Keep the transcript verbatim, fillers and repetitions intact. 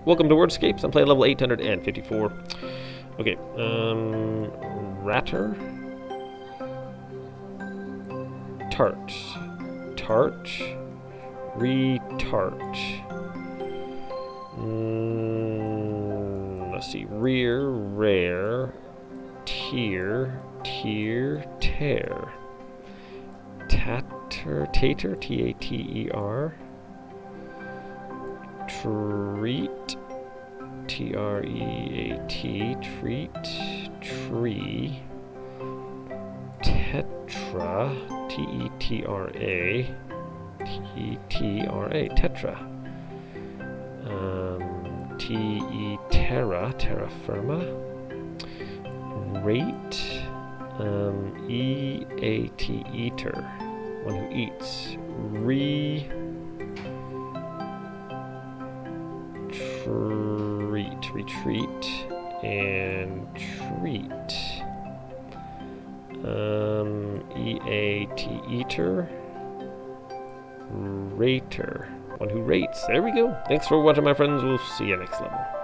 Welcome to WORDSCAPES. I'm playing level eight hundred fifty-four. Okay, um, ratter, tart, tart, retart. Mm, let's see, rear, rare, tear, tear, tear, tatter, tater, T A T E R. Treat, T R E A T, treat, tree, tetra, T E T R A, T T R A, tetra, um, T E terra, terra firma, rate, um, E A T, eater, one who eats, re, Treat, retreat, and treat. Um, E A T, eater. Rater, one who rates. There we go. Thanks for watching, my friends. We'll see you next level.